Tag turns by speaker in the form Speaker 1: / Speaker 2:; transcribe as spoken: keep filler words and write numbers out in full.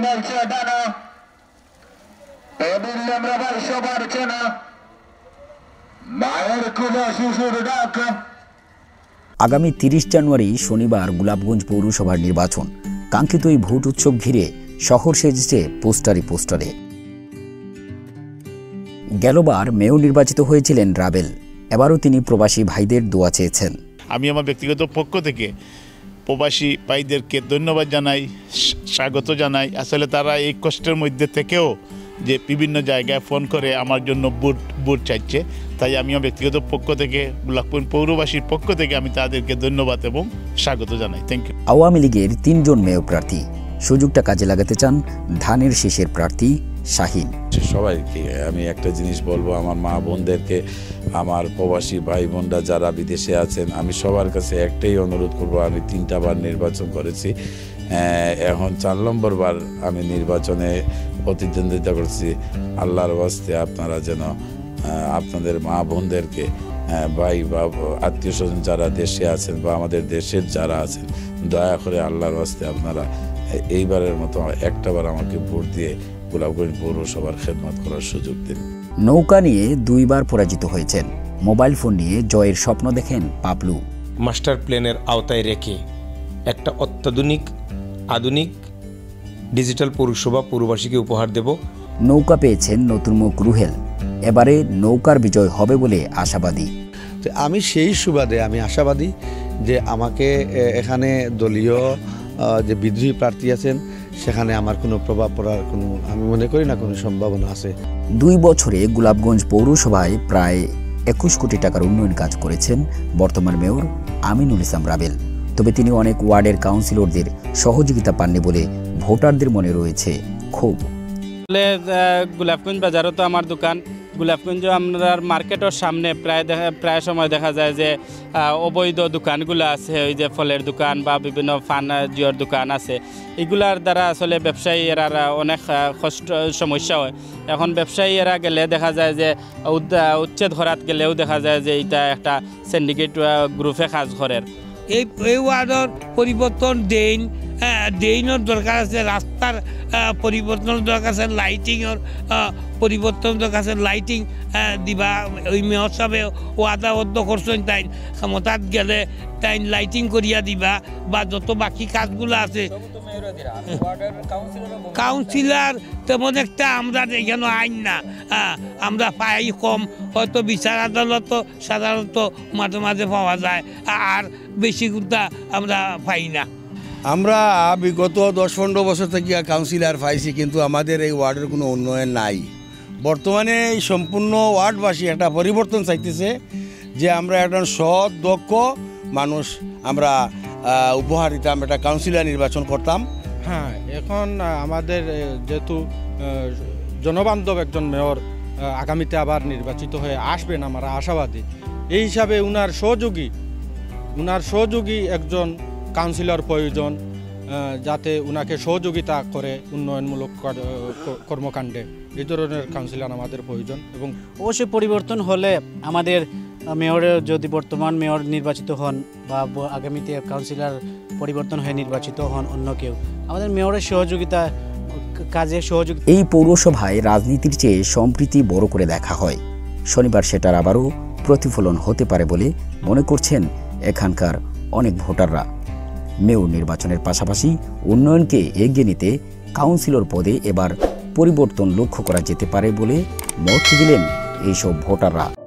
Speaker 1: বলছে ডানা এ বললাম রাবার সবার চেনা মায়ের কুলে শিশুর ডাক।
Speaker 2: আগামী তিরিশ জানুয়ারি শনিবার গোলাপগঞ্জ পৌরসভার নির্বাচন। কাঙ্ক্ষিত এই ভোট উৎসব ঘিরে শহর সেজেছে পোস্টারে পোস্টারে। গেলবার মেয়র নির্বাচিত হয়েছিলেন রাবেল, এবারও তিনি প্রবাসী ভাইদের দোয়া চেয়েছেন।
Speaker 3: আমি আমার ব্যক্তিগত পক্ষ থেকে প্রবাসী ভাইদেরকে ধন্যবাদ জানাই, স্বাগত জানাই। আসলে তারা এই কষ্টের মধ্যে থেকেও যে বিভিন্ন জায়গায় ফোন করে আমার জন্য ভোট ভোট চাইছে, তাই আমিও ব্যক্তিগত পক্ষ থেকে গোলাপগঞ্জ পৌরবাসীর পক্ষ থেকে আমি তাদেরকে ধন্যবাদ এবং স্বাগত জানাই। Thank you.
Speaker 2: আওয়ামী লীগের তিনজন মেয়র প্রার্থী সুযোগটা কাজে লাগাতে চান ধানের শীষের প্রার্থী শাহিন।
Speaker 4: সবাইকে আমি একটা জিনিস বলবো, আমার মা বোনদেরকে, আমার প্রবাসী ভাই বোনরা যারা বিদেশে আছেন, আমি সবার কাছে একটাই অনুরোধ করব। আমি তিনটা বার নির্বাচন করেছি, এখন চার নম্বর বার আমি নির্বাচনে প্রতিদ্বন্দ্বিতা করছি। আল্লাহর ওয়াস্তে আপনারা যেন আপনাদের মা বোনদেরকে, ভাই বা আত্মীয় স্বজন যারা দেশে আছেন বা আমাদের দেশের যারা আছেন, দয়া করে আল্লাহর ওয়াস্তে আপনারা এইবারের মতো একটাবার আমাকে ভোট দিয়ে গোলাপগঞ্জ পৌরসভার খেদমত করার সুযোগ দিন।
Speaker 2: নৌকা নিয়ে দুইবার পরাজিত হয়েছেন, মোবাইল ফোন নিয়ে জয়ের স্বপ্ন দেখেন পাপলু।
Speaker 5: মাস্টার প্ল্যানের আওতায় রেখে একটা অত্যাধুনিক আধুনিক ডিজিটাল পৌরসভা পৌরবাসীকে উপহার দেব।
Speaker 2: নৌকা পেয়েছেন নতুন মুখ রুহেল, এবারে নৌকার বিজয় হবে বলে আশাবাদী।
Speaker 6: আমি সেই সুবাদে আমি আশাবাদী যে আমাকে এখানে দলীয় যে বিদ্রোহী প্রার্থী আছেন সেখানে আমার কোনো প্রভাব পড়ার কোনো আমি মনে করি না কোনো সম্ভাবনা আছে।
Speaker 2: দুই বছরে গোলাপগঞ্জ পৌরসভায় প্রায় একুশ কোটি টাকার উন্নয়ন কাজ করেছেন বর্তমান মেয়র আমিনুল ইসলাম রাবেল। তবে তিনি অনেক ওয়ার্ডের কাউন্সিলরদের সহযোগিতা পাননি বলে ভোটারদের মনে রয়েছে ক্ষোভ।
Speaker 7: গোলাপগঞ্জ বাজারও তো আমার দোকান, গোলাপগঞ্জ আমার মার্কেটের সামনে প্রায় দেখা প্রায় সময় দেখা যায় যে অবৈধ দোকানগুলো আছে, ওই যে ফলের দোকান বা বিভিন্ন ফান জিওর দোকান আছে, এগুলার দ্বারা আসলে ব্যবসায়ী এরা অনেক কষ্ট সমস্যা হয়। এখন ব্যবসায়ী এরা গেলে দেখা যায় যে উচ্ছেদ করাত গেলেও দেখা যায় যে এটা একটা সিন্ডিকেট গ্রুপে কাজ করে।
Speaker 8: এই এই ওয়ার্ডের পরিবর্তন দেন ড্রেইনের দরকার আছে, রাস্তার পরিবর্তনের দরকার আছে, লাইটিংয়ের পরিবর্তন দরকার আছে, লাইটিং দিবা। ওই মেয়র সাহেবে ওয়াদাবদ্ধ করছেন তাই ক্ষমতাত গেলে তাই লাইটিং করিয়া দিবা বা যত বাকি কাজগুলো আছে। কাউন্সিলর তেমন একটা আমরা এখানে আইন না, আমরা পাই কম, হয়তো বিচার আদালত সাধারণত মাঝে মাঝে পাওয়া যায়, আর বেশি গুণটা আমরা পাই না।
Speaker 6: আমরা বিগত দশ পনেরো বছর থেকে কাউন্সিলর পাইছি, কিন্তু আমাদের এই ওয়ার্ডের কোনো উন্নয়ন নাই। বর্তমানে এই সম্পূর্ণ ওয়ার্ডবাসী একটা পরিবর্তন চাইতেছে যে আমরা একজন সৎ দক্ষ মানুষ আমরা উপহার দিতাম, একটা কাউন্সিলর নির্বাচন করতাম।
Speaker 9: হ্যাঁ, এখন আমাদের যেহেতু জনবান্ধব একজন মেয়র আগামীতে আবার নির্বাচিত হয়ে আসবেন, আমরা আশাবাদী। এই হিসাবে উনার সহযোগী উনার সহযোগী একজন কাউন্সিলর প্রয়োজন, যাতে উনাকে সহযোগিতা করে উন্নয়নমূলক কর্মকাণ্ডে। এই ধরনের কাউন্সিলর আমাদের প্রয়োজন। এবং
Speaker 7: অবশ্যই পরিবর্তন হলে আমাদের মেয়রের যদি বর্তমান মেয়র নির্বাচিত হন বা আগামীতে কাউন্সিলর পরিবর্তন হয়ে নির্বাচিত হন অন্য কেউ, আমাদের মেয়রের সহযোগিতা কাজে সহযোগিতা।
Speaker 2: এই পৌরসভায় রাজনীতির চেয়ে সম্প্রীতি বড় করে দেখা হয়। শনিবার সেটার আবারও প্রতিফলন হতে পারে বলে মনে করছেন এখানকার অনেক ভোটাররা। মেয়র নির্বাচনের পাশাপাশি উন্নয়নকে এগিয়ে নিতে কাউন্সিলর পদে এবার পরিবর্তন লক্ষ্য করা যেতে পারে বলে মত দিলেন এইসব ভোটাররা।